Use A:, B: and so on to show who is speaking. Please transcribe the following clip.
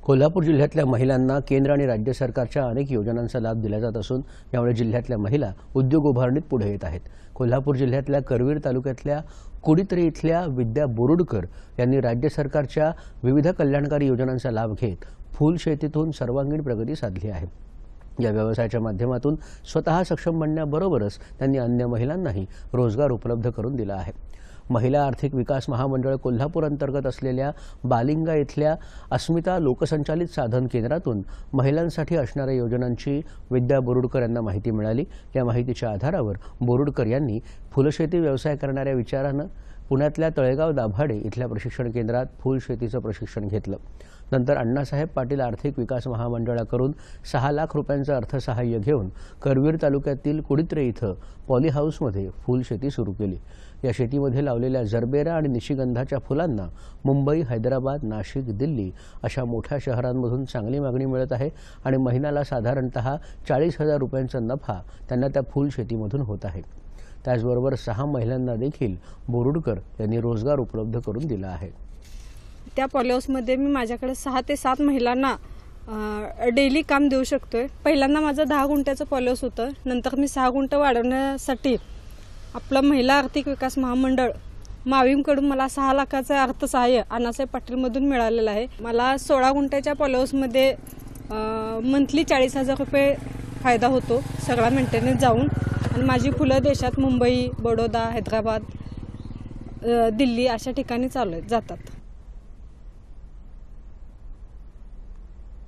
A: कोल्हापूर जिल्ह्यातल्या महिलांना केंद्र आणि राज्य सरकारच्या अनेक योजनांचा लाभ दिला जात असून यामुळे जिल्ह्यातल्या महिला उद्योग उभारणीत पुढे येत आहेत। कोल्हापूर जिल्ह्यातल्या करवीर तालुक्यातल्या कुडीतरी इथल्या विद्या बोरुडकर यांनी राज्य सरकारच्या विविध कल्याणकारी योजनांचा लाभ घेत फूल शेतीतून सर्वांगीण प्रगती साधली आहे। या व्यवसायाच्या माध्यमातून स्वतः सक्षम बनण्याबरोबरच त्यांनी अन्य महिलांनाही रोजगार उपलब्ध करून दिला आहे। महिला आर्थिक विकास महामंडळ कोल्हापूर अंतर्गत असलेल्या बालिंगा इथल्या अस्मिता लोकसंचालित साधन केंद्रातून महिलांसाठी असणाऱ्या योजनांची विद्या बोरुडकर यांना माहिती मिळाली। या माहितीच्या आधारावर बोरुडकर यांनी फुलशेती व्यवसाय करणाऱ्या विचारानं पुण्यातल्या तळेगाव दाभाडे इथल्या प्रशिक्षण केंद्रात फूल शेतीचं प्रशिक्षण घेतलं। नंतर अण्णासाहेब पाटील आर्थिक विकास महामंडळाकडून 6 लाख रुपयांचं अर्थसहाय्य घेऊन करवीर तालुक्यातील कुडीतरे इथं पॉली हाऊसमध्ये फूल शेती सुरू केली। या शेतीमध्ये लावलेल्या जरबेरा आणि निशिगंधाच्या फुलांना मुंबई, हैदराबाद, नाशिक, दिल्ली अशा मोठ्या शहरांमधून चांगली मागणी मिळत आहे आणि महिन्याला साधारणतः 40,000 रुपयांचा नफा त्यांना त्या फूल शेतीमधून होत आहे। त्याचबरोबर 6 महिलांना देखील बोरुडकर यांनी रोजगार उपलब्ध करून दिला आहे।
B: त्या पॉलीहाऊसमध्ये मी माझ्याकडे 6 ते 7 महिलांना डेली काम देऊ शकतोय। पहिल्यांदा माझं 10 गुंठ्याचं पॉलीहाऊस होतं, नंतर मी 6 गुंठ वाढवण्यासाठी आपलं महिला आर्थिक विकास महामंडळ माविमकडून मला 6 लाखाचं अर्थसहाय्य अण्णासाहेब पाटीलमधून मिळालेलं आहे। मला 16 गुंठ्याच्या पॉलीहाऊसमध्ये मंथली 40,000 रुपये फायदा होतो सगळा मेंटेनन्स जाऊन, आणि माझी फुलं देशात मुंबई, बडोदा, हैदराबाद, दिल्ली अशा ठिकाणी जातात।